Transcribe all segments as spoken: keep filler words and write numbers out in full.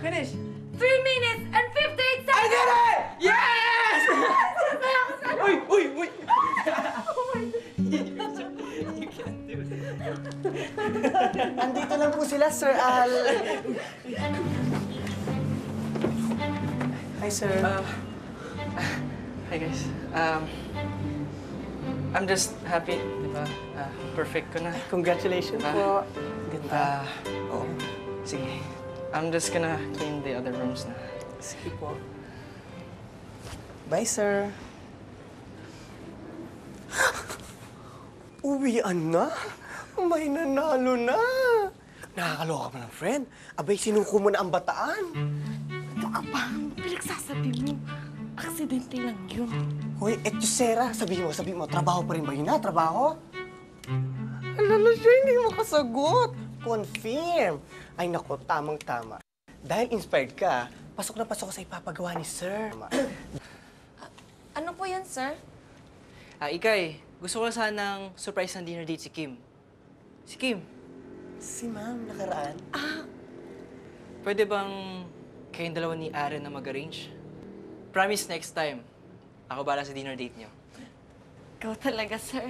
Finish! three minutes and fifty-eight seconds! I did it! Yes! Uy! Uy! Uy! You can't do that. Andito lang po sila, Sir Al. Hi, sir. Uh, hi, guys. Um, I'm just happy, di ba? Uh, perfect ko na. Congratulations Ah. po. Ganda. Uh, Oo. Sige. I'm just gonna clean the other rooms na. Sige po. Bye, sir. Uwian na? May nanalo na. Nakakaloka ka ng friend. Abay, sinuko mo na ang bataan. Ano ka ba? Pinagsasabi mo. Aksidente lang yun. Hoy, etyo, Sera. Sabihin mo, sabihin mo, trabaho pa rin ba yun na? Trabaho? Alala siya, hindi makasagot. Confirm. Ay, naku, tamang-tama. Dahil inspired ka, pasok na pasok ka sa ipapagawa ni Sir. Ano po yan, sir? Ah, Ikay, gusto ko lang sanang surprise ng dinner date si Kim. Si Kim, Si ma'am, nakaraan. pwede bang kayong dalawa ni Aren na mag-arrange? Promise next time, ako bala sa dinner date niyo. Ikaw talaga, sir.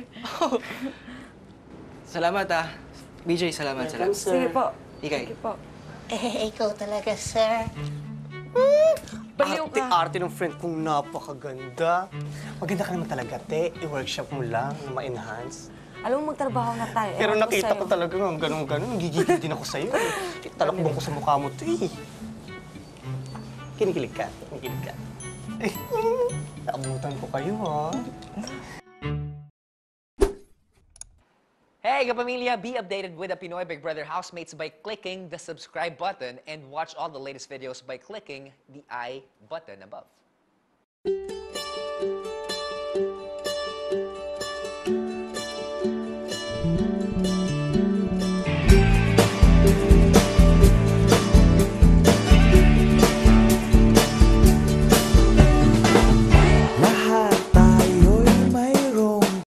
Salamat ah. B J, salamat, salamat. Sir. Sige po. Ikay. Sige po. Eh, ikaw talaga, Sir. Baliw ka. Arte-arte ng friend kong napakaganda. Maganda ka naman talaga, te. I-workshop mo lang na ma-enhance. Alam mo, magtrabaho na tayo. Pero Ewan nakita ko sa'yo. talaga nga ganun-ganun. Gigigil din ako sa'yo. Eh. Talakbong ko sa mukha mo to eh. Kinikilig ka. Kinikilig ka. Eh, naabutan ko kayo, ha? Hey, kapamilya! Be updated with the Pinoy Big Brother housemates by clicking the subscribe button and watch all the latest videos by clicking the I button above.